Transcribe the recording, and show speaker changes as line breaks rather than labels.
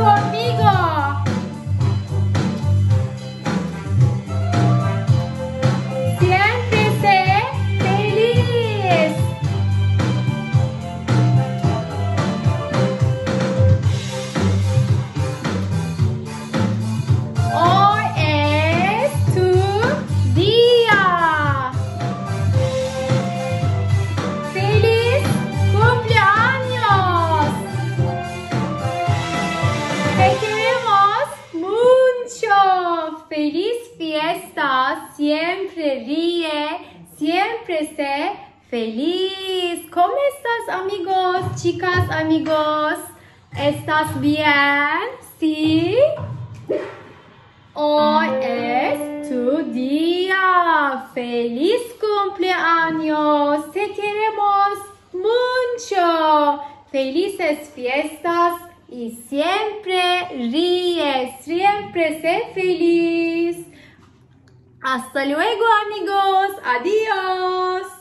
conmigo. Siempre sé feliz. Hoy es tu día. ¡Feliz cumpleaños! Te queremos mucho. ¡Feliz fiesta! Siempre ríe, siempre sé feliz. ¿Cómo estás, amigos? Chicas, amigos, ¿estás bien? ¿Sí? Hoy es tu día. ¡Feliz cumpleaños! Te queremos mucho. Felices fiestas y siempre ríe, siempre sé feliz. Hasta luego, amigos. Adiós.